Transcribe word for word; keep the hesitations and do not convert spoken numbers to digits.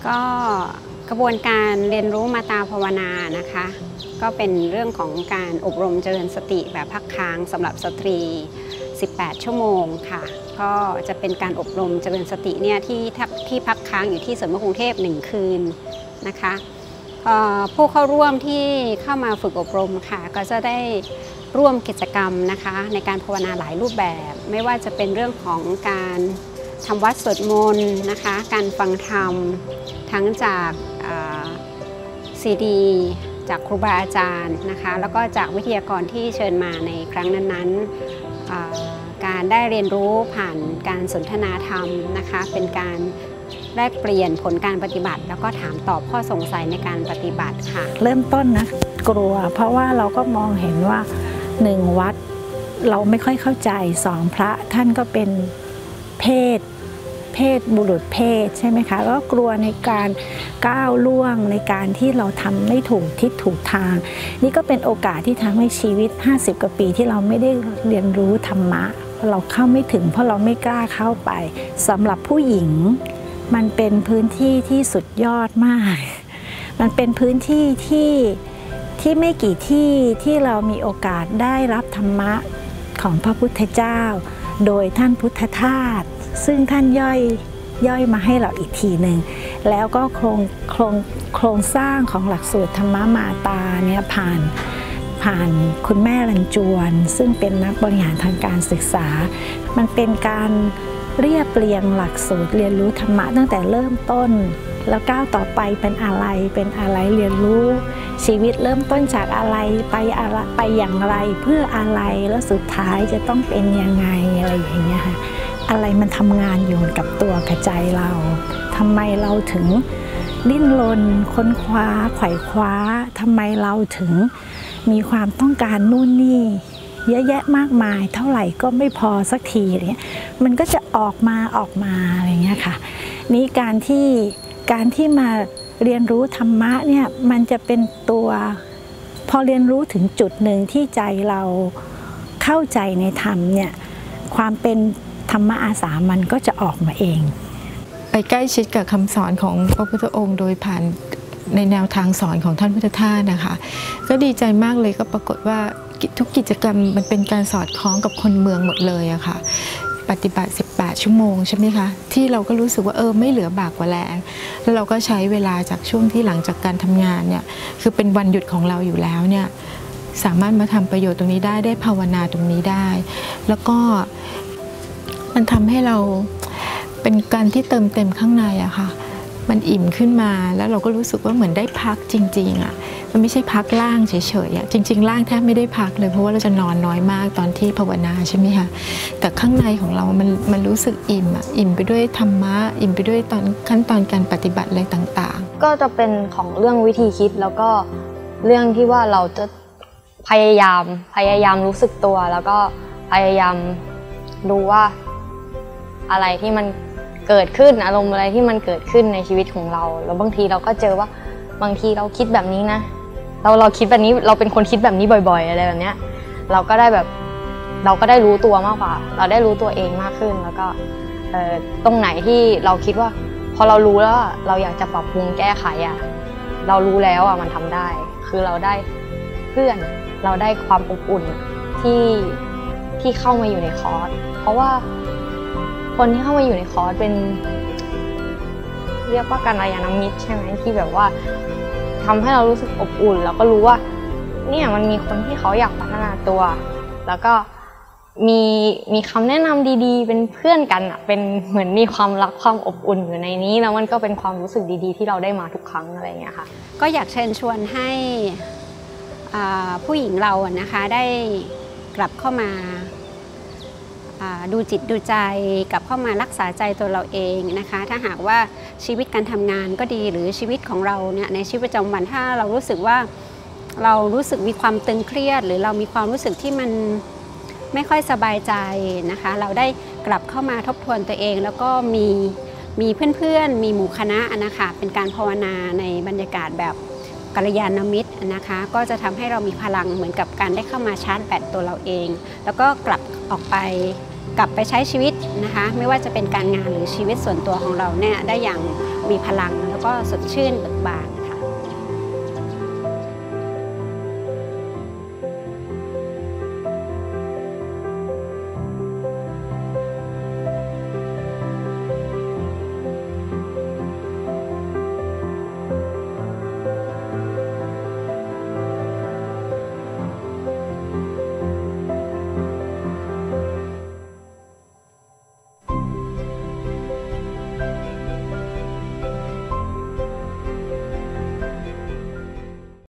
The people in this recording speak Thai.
ก็กระบวนการเรียนรู้มาตาภาวนานะคะก็เป็นเรื่องของการอบรมเจริญสติแบบพักค้างสำหรับสตรีสิบแปดชั่วโมงค่ะก็จะเป็นการอบรมเจริญสติเนี่ยที่ที่พักค้างอยู่ที่สวนมะกรุงเทพหนึ่งคืนนะคะผู้เข้าร่วมที่เข้ามาฝึกอบรมค่ะก็จะได้ร่วมกิจกรรมนะคะในการภาวนาหลายรูปแบบไม่ว่าจะเป็นเรื่องของการทำวัดสวดมนต์นะคะการฟังธรรมทั้งจากซีดีจากครูบาอาจารย์นะคะแล้วก็จากวิทยากรที่เชิญมาในครั้งนั้นๆการได้เรียนรู้ผ่านการสนทนาธรรมนะคะเป็นการแลกเปลี่ยนผลการปฏิบัติแล้วก็ถามตอบข้อสงสัยในการปฏิบัติค่ะเริ่มต้นนะกลัวเพราะว่าเราก็มองเห็นว่าหนึ่งวัดเราไม่ค่อยเข้าใจสองพระท่านก็เป็นเพศเพศบุรุษเพศใช่ไหมคะก็กลัวในการก้าวล่วงในการที่เราทำไม่ถูกทิศถูกทางนี่ก็เป็นโอกาสที่ทำให้ชีวิตห้าสิบกว่าปีที่เราไม่ได้เรียนรู้ธรรมะเราเข้าไม่ถึงเพราะเราไม่กล้าเข้าไปสำหรับผู้หญิงมันเป็นพื้นที่ที่สุดยอดมากมันเป็นพื้นที่ที่ที่ไม่กี่ที่ที่เรามีโอกาสได้รับธรรมะของพระพุทธเจ้าโดยท่านพุทธทาสซึ่งท่านย่อยย่อยมาให้เราอีกทีหนึ่งแล้วก็โครงโครงโครงสร้างของหลักสูตรธรรมมาตาเนี่ยผ่านผ่านคุณแม่รันจวนซึ่งเป็นนักบริหารทางการศึกษามันเป็นการเรียบเรียงหลักสูตรเรียนรู้ธรรมะตั้งแต่เริ่มต้นแล้วก้าวต่อไปเป็นอะไรเป็นอะไรเรียนรู้ชีวิตเริ่มต้นจากอะไรไปอะไรไปอย่างไรเพื่ออะไรแล้วสุดท้ายจะต้องเป็นยังไงอะไรอย่างเงี้ยค่ะอะไรมันทำงานอยู่กับตัวกับใจเราทำไมเราถึงดิ้นรนค้นคว้าไขว่คว้าทำไมเราถึงมีความต้องการนู่นนี่เยอะแยะมากมายเท่าไหร่ก็ไม่พอสักทีเนี่ยมันก็จะออกมาออกมาอะไรเงี้ยค่ะนี่การที่การที่มาเรียนรู้ธรรมะเนี่ยมันจะเป็นตัวพอเรียนรู้ถึงจุดหนึ่งที่ใจเราเข้าใจในธรรมเนี่ยความเป็นธรรมะอาสามันก็จะออกมาเองไปใกล้ชิดกับคำสอนของพระพุทธองค์โดยผ่านในแนวทางสอนของท่านพุทธทาสนะคะก็ดีใจมากเลยก็ปรากฏว่าทุกกิจกรรมมันเป็นการสอดคล้องกับคนเมืองหมดเลยอะค่ะปฏิบัติสิบแปดชั่วโมงใช่ไหมคะที่เราก็รู้สึกว่าเออไม่เหลือบากกว่าแรงแล้วเราก็ใช้เวลาจากช่วงที่หลังจากการทำงานเนี่ยคือเป็นวันหยุดของเราอยู่แล้วเนี่ยสามารถมาทำประโยชน์ตรงนี้ได้ได้ภาวนาตรงนี้ได้แล้วก็มันทำให้เราเป็นการที่เติมเต็มข้างในอะค่ะมันอิ่มขึ้นมาแล้วเราก็รู้สึกว่าเหมือนได้พักจริงๆอะมันไม่ใช่พักล่างเฉยๆอะจริงๆล่างแทบไม่ได้พักเลยเพราะว่าเราจะนอนน้อยมากตอนที่ภาวนาใช่ไหมคะแต่ข้างในของเรามันมันรู้สึกอิ่มอะอิ่มไปด้วยธรรมะอิ่มไปด้วยตอนขั้นตอนการปฏิบัติอะไรต่างๆก็จะเป็นของเรื่องวิธีคิดแล้วก็เรื่องที่ว่าเราจะพยายามพยายามรู้สึกตัวแล้วก็พยายามดูว่าอะไรที่มันเกิดขึ้นอารมณ์อะไรที่มันเกิดขึ้นในชีวิตของเราแล้วบางทีเราก็เจอว่าบางทีเราคิดแบบนี้นะเราเราคิดแบบนี้เราเป็นคนคิดแบบนี้บ่อยๆอะไรแบบเนี้ยเราก็ได้แบบเราก็ได้รู้ตัวมากกว่าเราได้รู้ตัวเองมากขึ้นแล้วก็เอ่อตรงไหนที่เราคิดว่าพอเรารู้แล้วเราอยากจะปรับปรุงแก้ไขอ่ะเรารู้แล้วอ่ะมันทำได้คือเราได้เพื่อนเราได้ความอบอุ่นที่ที่เข้ามาอยู่ในคอร์สเพราะว่าคนที่เข้ามาอยู่ในคอร์สเป็นเรียกว่ากัลยาณมิตรใช่ไหมที่แบบว่าทำให้เรารู้สึกอบอุ่นแล้วก็รู้ว่าเนี่ยมันมีคนที่เขาอยากพัฒนาตัวแล้วก็มีมีคำแนะนำดีๆเป็นเพื่อนกันอ่ะเป็นเหมือนมีความรักความอบอุ่นอยู่ในนี้แล้วมันก็เป็นความรู้สึกดีๆที่เราได้มาทุกครั้งอะไรอย่างเงี้ยค่ะก็อยากเชิญชวนให้ผู้หญิงเราอะนะคะได้กลับเข้ามาดูจิตดูใจกลับเข้ามารักษาใจตัวเราเองนะคะถ้าหากว่าชีวิตการทำงานก็ดีหรือชีวิตของเราเนี่ยในชีวิตประจำวันถ้าเรารู้สึกว่าเรารู้สึกมีความตึงเครียดหรือเรามีความรู้สึกที่มันไม่ค่อยสบายใจนะคะเราได้กลับเข้ามาทบทวนตัวเองแล้วก็มีมีเพื่อนๆมีหมู่คณะนะคะเป็นการภาวนาในบรรยากาศแบบกัลยาณมิตรนะคะก็จะทำให้เรามีพลังเหมือนกับการได้เข้ามาชาร์จแบตตัวเราเองแล้วก็กลับออกไปกลับไปใช้ชีวิตนะคะไม่ว่าจะเป็นการงานหรือชีวิตส่วนตัวของเราเนี่ยได้อย่างมีพลังแล้วก็สดชื่นเบิกบาน